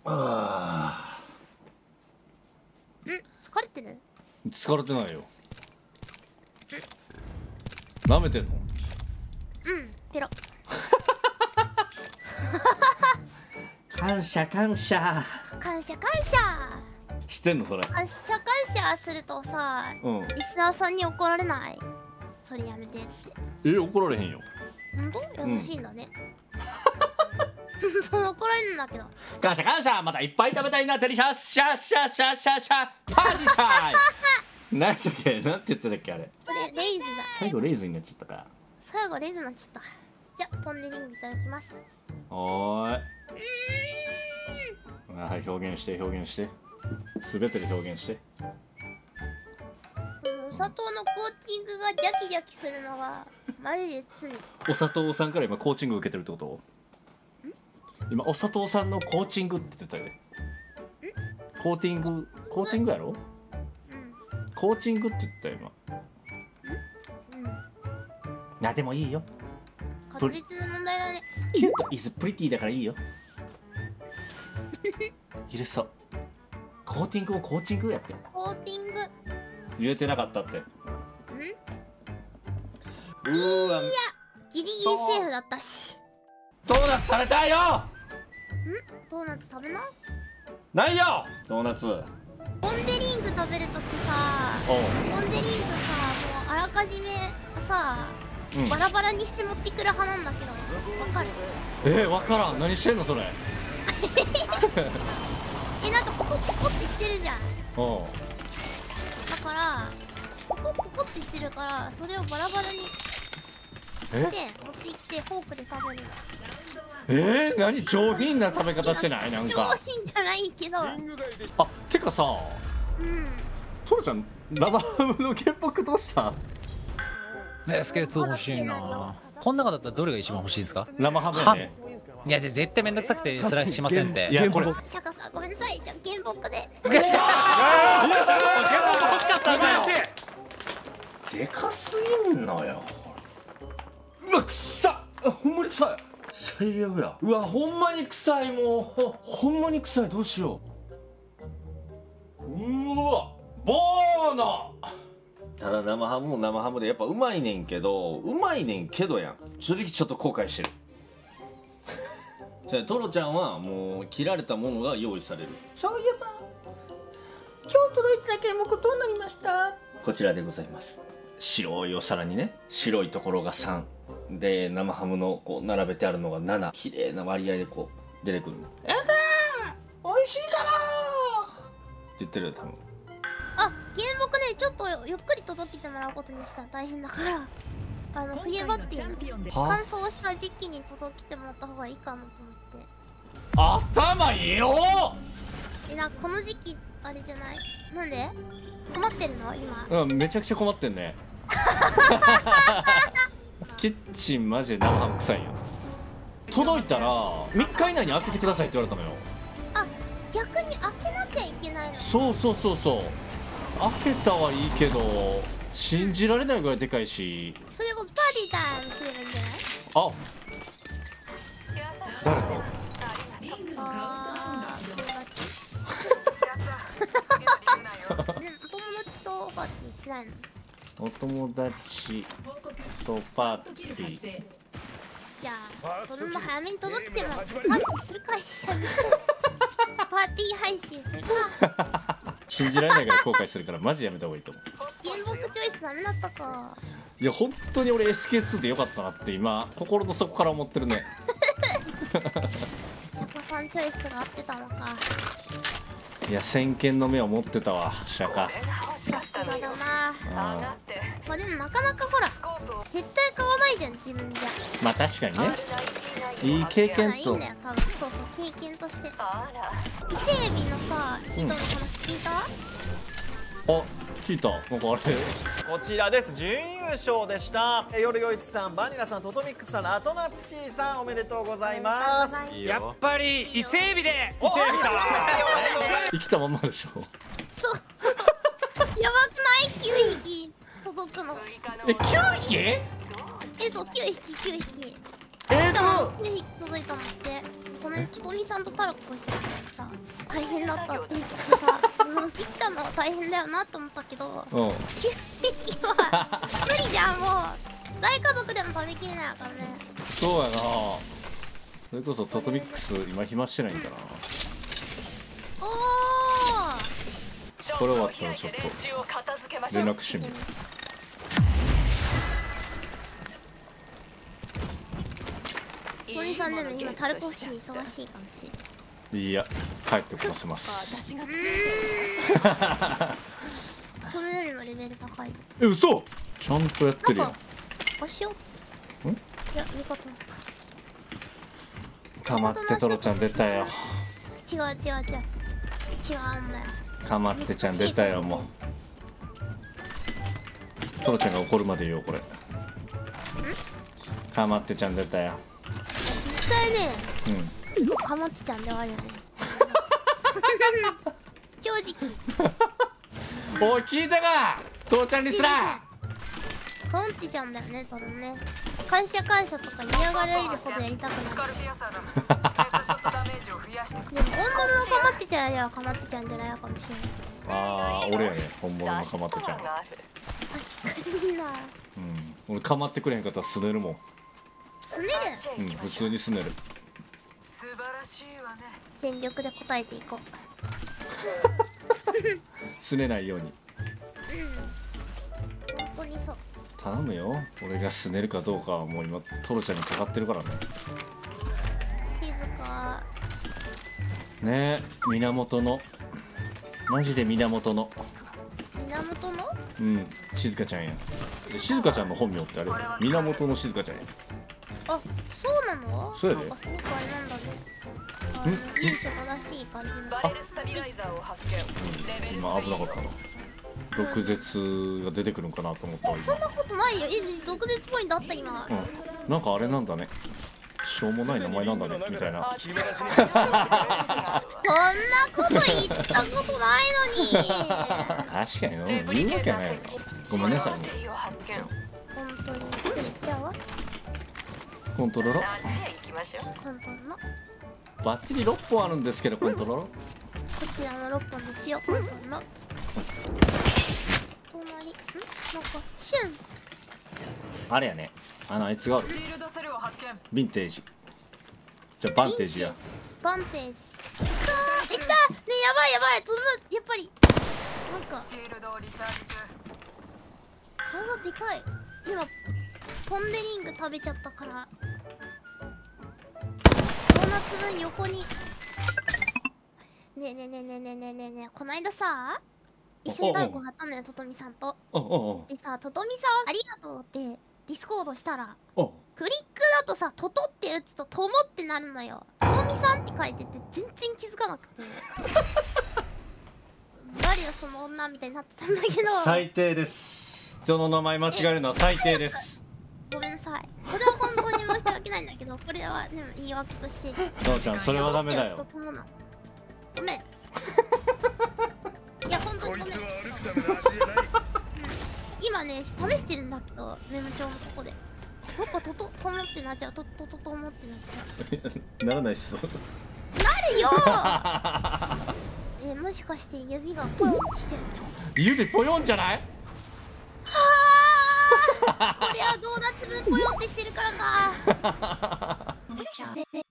あ疲れてる？ 疲れてないよ。舐めてんの？ ペロ。 感謝感謝。 感謝感謝。 知ってんのそれ？ 感謝感謝するとさ、リスナーさんに怒られない？それやめてって。 怒られへんよ。 ほんと？優しいんだね。その怒られるんだけど。 感謝感謝。またいっぱい食べたいな。デリシャッシャッシャッシャッシャッシャッパーティータイム。何だっけ？なんて言ってたっけあれ。 レイズだ。 最後レイズになっちゃったか。 最後レイズになっちゃった。じゃあポンデリングいただきます。 おーい。はい、表現して表現して。すべてで表現して。 お砂糖のコーティングがジャキジャキするのはマジで罪。 お砂糖さんから今コーチング受けてるってこと？今お砂糖さんのコーチングって言ってたよね。コーティングやろ？コーチングって言ったよ今。でもいいよ。 確率の問題だね。 キュートイズプリティだからいいよ。許そう。コーティングをコーチングやって。 コーティング。 言えてなかったって。 いやギリギリセーフだったし。 ドーナツ食べたいよ。 ドーナツ食べな。 ないよドーナツ。 ポンデリング食べるときさ、ポンデリングさ、もうあらかじめさ、バラバラにして持ってくる派なんだけど、わかる？ わからん。何してんのそれ。 なんかポコポコってしてるじゃん。だからポコポコってしてるから、それをバラバラにして持ってきてフォークで食べるの。 何上品な食べ方してない？なんか上品じゃないけど。 てかさ、トロちゃん生ハムの原木どうした？ SK2 欲しいな。こん中だったらどれが一番欲しいんですか？ 生ハムやね。 いや絶対めんどくさくてスライスしませんって。 いやこれシャカさんごめんなさい。じゃあ原木で。 原木欲しかったんだよ。 でかすぎんのよ。うわくさっ。ほんまに臭い。最悪や。うわほんまに臭い。もうほんまに臭い。どうしよう。うわボーノ。ただ生ハムも生ハムでやっぱうまいねんけどやん。正直ちょっと後悔してる。トロちゃんはもう切られたものが用意される。そういえば今日届いてた原木どうなりました？こちらでございます。白いお皿にね、白いところが3で生ハムのこう並べてあるのが7、綺麗な割合でこう出てくる。やったー美味しいかもって言ってるよ多分。 原木ね、ちょっとゆっくり届けてもらうことにした。大変だから冬場っていう乾燥した時期に届けてもらった方がいいかなと思って。 頭いいよ。 なんかこの時期あれじゃない？なんで困ってるの今？ めちゃくちゃ困ってんね。キッチンマジで生ハム臭いよ。届いたら3日以内に開けてくださいって言われたのよ。 逆に開けなきゃいけないの？ そう開けたはいいけど信じられないぐらいでかいし。 それこそパーティータイムすればいいんじゃない？ 誰と？ 友達とパーティーしないの？ お友達とパーティー。 じゃあそれも早めに届けてもらってパーティーするか。一緒にパーティー配信するか。 信じられないから後悔するからマジやめた方がいいと思う。 原木チョイスダメだったか。 いや本当に俺 SK2 でよかったなって今心の底から思ってるね。 シャカさんチョイスが合ってたのか。 いや先見の目を持ってたわシャカ。 さすがだな。まあでもなかなかほら絶対買わないじゃん自分じゃ。 まあ確かにね。いい経験と。 いいんだよ多分。そう経験として。伊勢エビのさヒドの話聞いた？ 聞いた。なんかあれこちらです。準優勝でした。夜よいちさん、バニラさん、トトミックスさん、ラトナプティさん、おめでとうございます。 やっぱり伊勢エビで。 生きたまんまでしょ。 そうやばくない？9匹届くの。 9匹？ そう9匹9匹。9匹届いたのって。 この間ととみさんとタラコしてたからさ大変だったって言ってさもう生きたのは大変だよなと思ったけどうん 9匹は無理じゃんもう大家族でも食べきれないからね。 そうやな。それこそトトミックス今暇してないんかな。 おおこれ終わったらちょっと連絡してみる。 鳥さんでも今タルコシに忙しいかもしれない。 いや帰ってこさせます。 このよりもレベル高い。 え、嘘。ちゃんとやってるよ。 おしよう。いや味方だった。 かまってトロちゃん出たよ。 違う違うんだよ。 かまってちゃん出たよ。もうトロちゃんが怒るまで言おうこれ。かまってちゃん出たよ。 実際ね、 うん、 かまってちゃんではあるよね。正直。 おい聞いたか父ちゃんにすら。 かまってちゃんだよね多分ね。感謝感謝とか嫌がられるほどやりたくない。でも本物のかまってちゃんやかまってちゃんじゃないかもしれない。 ああ俺やね本物のかまってちゃん。 確かにな。 俺かまってくれへんかったらすねるもん。 すねる。 普通にすねる。 全力で答えていこう。 すねないように。 本当にそう。 頼むよ。俺がすねるかどうかはもう今トロちゃんにかかってるからね。 静か。 ねえ源のマジで源の源の静香ちゃんや。静香ちゃんの本名ってあれ源の静香ちゃんや。 あ、そうなの？ そうやで。 なんかすごくあれなんだね。由緒正しい感じの。 今危なかったな。毒舌が出てくるんかなと思ったわ今。 そんなことないよ。毒舌ポイントあった今。 なんかあれなんだね。しょうもない名前なんだねみたいな。 そんなこと言ったことないのに。 確かに言うわけないよ。ごめんなさいね。 本当に失礼しちゃうわ。 コントロロ。 コントロロ。 バッテリー6本あるんですけどコントロロ。 こちらの6本ですよ。コントロロ。隣なんかシュン。 あれやね。あいつがある。ヴィンテージ。じゃあバンテージや。 バンテージ。いったー。ねやばいやばい。やっぱりなんか体でかい。今ポンデリング食べちゃったからドーナツ分横に。ねえこないださ一緒にタルコ買ったのよ、ととみさんと。でさ、ととみさんありがとうってディスコードしたらクリックだとさ、トトって打つとともってなるのよ。ともみさんって書いてて全然気づかなくて誰よその女みたいになってたんだけど。 最低です。人の名前間違えるのは最低です。 ごめんなさい。これは本当に申し訳ないんだけど、これはでも言い訳として。 父ちゃんそれはダメだよ。 ごめん。いや本当にごめん。今ね試してるんだけどメモ帳のとこで。どっかと思ってなっちゃう。と思ってなっちゃう。ならないっす。 なるよ。もしかして指がポヨンってしてるってこと？ 指ポヨンじゃない？ はあ。これはドーナツ分ポヨンってしてるからか。